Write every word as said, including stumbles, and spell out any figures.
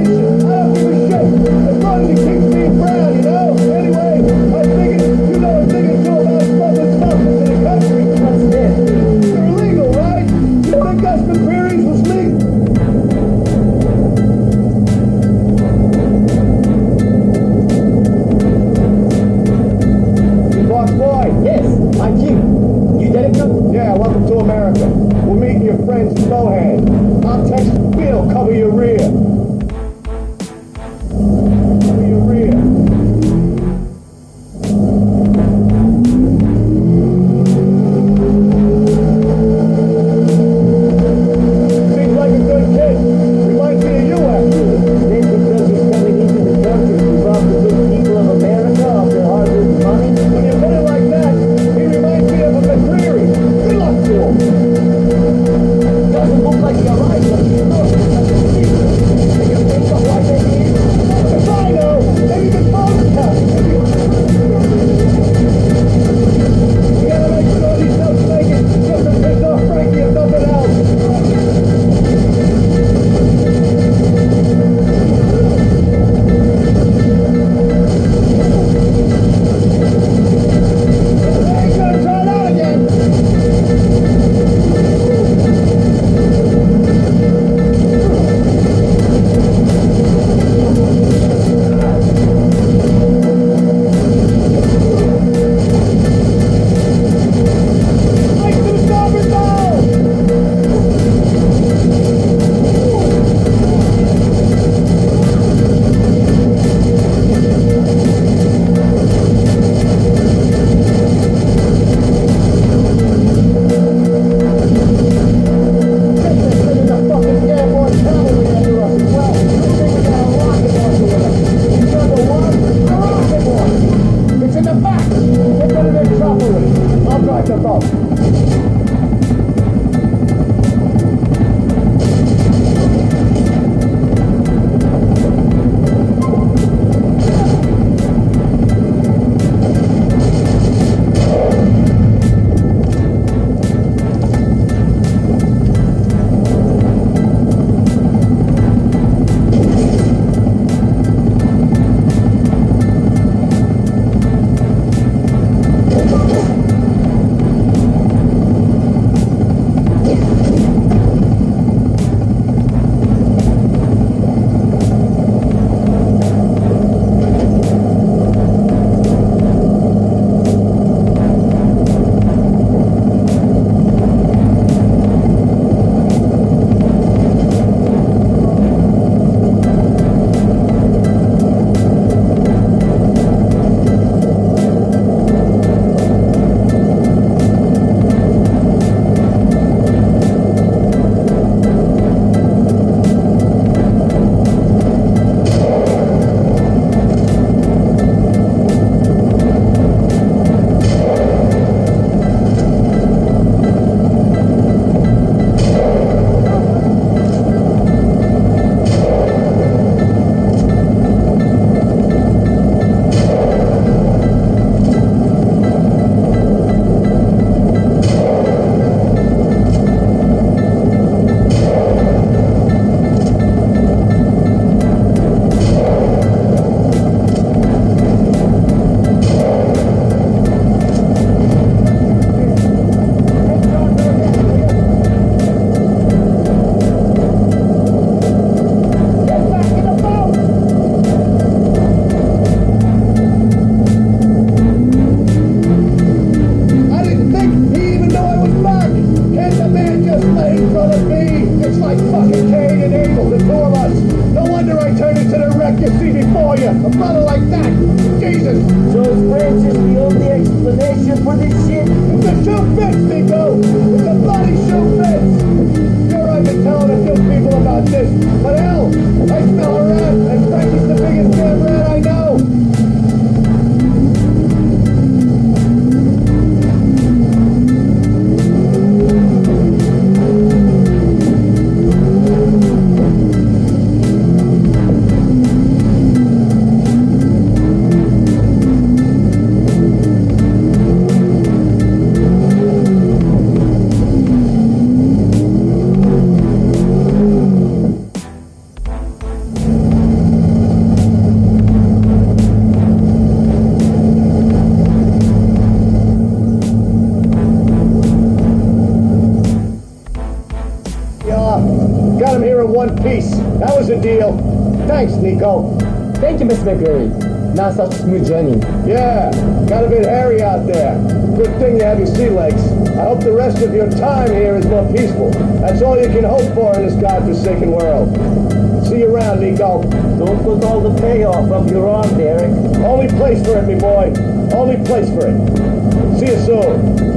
nation. I don't give a shit. As long as it keeps me proud, you know? Anyway, I'm thinking, you know, I'm thinking too about smuggling substance in the country. What's this? They're illegal, right? You think Gus McCreary's was legal? Boss boy. Yes, I'm Jim. You delegate? Yeah, welcome to America. We'll meet your friends Snowhead. I'll text Bill, cover your rear. Cover your rear. Seems like a good kid. Reminds me of you, actually. Then because he's coming into the country to rob the good people of America of their hard-earned money? When you put it like that, he reminds me of a McCreary. Good luck to him. Doesn't look like you're right, but you know it's like a secret. And you think of what they did? If I know, maybe the phone tell. We gotta make sure these notes make it just to piss off Frankie if nothing else. I ain't gonna try that again. Like the stopper ball! It's in the back! Get rid of it properly. I'll drive the boat. Yeah, got him here in one piece. That was a deal. Thanks, Nico. Thank you, Mister McCreary. Now such a smooth journey. Yeah, got a bit hairy out there. Good thing you have your sea legs. I hope the rest of your time here is more peaceful. That's all you can hope for in this godforsaken world. See you around, Nico. Don't put all the payoff up your arm, Derek. Only place for it, me boy. Only place for it. See you soon.